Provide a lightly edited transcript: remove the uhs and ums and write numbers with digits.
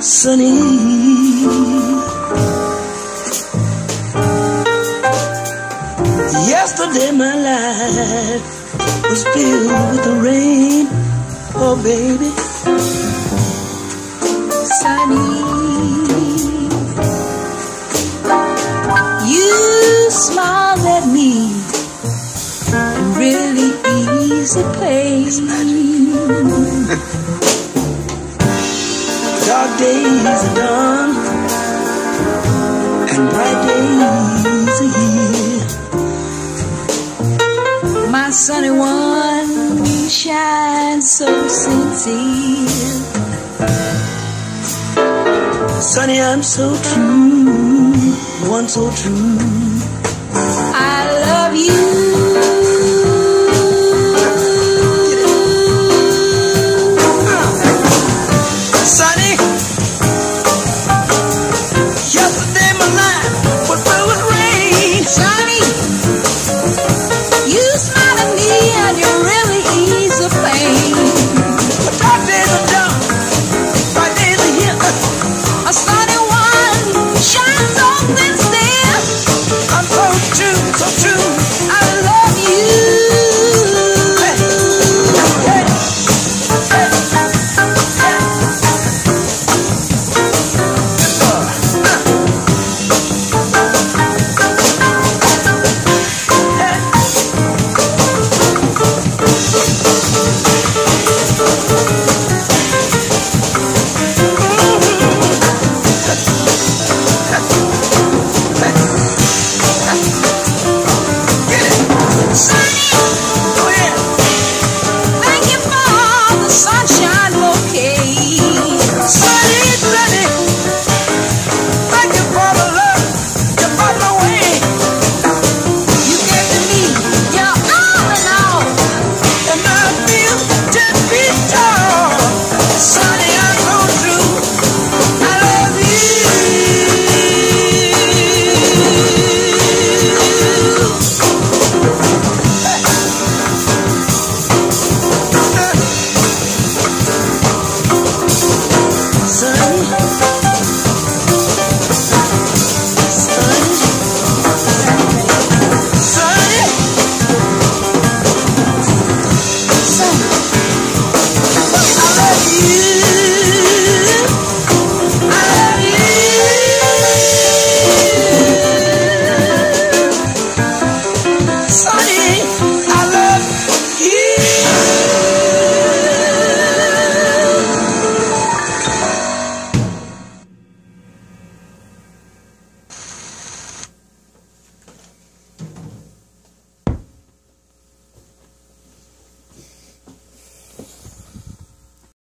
sunny. Yesterday my life was filled with the rain. Oh baby, sunny. You smiled at me and really eased the pain. Dark days are done and bright days are here. My sunny one shines so sincere. Sunny, I'm so true, one so true. I love you. Sunny, yesterday my life was filled with rain. Sunny, you smile at me and you really ease the pain. But dark days are done, bright days are here. A sunny one shines so sincere. I'm so true, so true. I love you. Hey, hey, hey, hey. Sunny,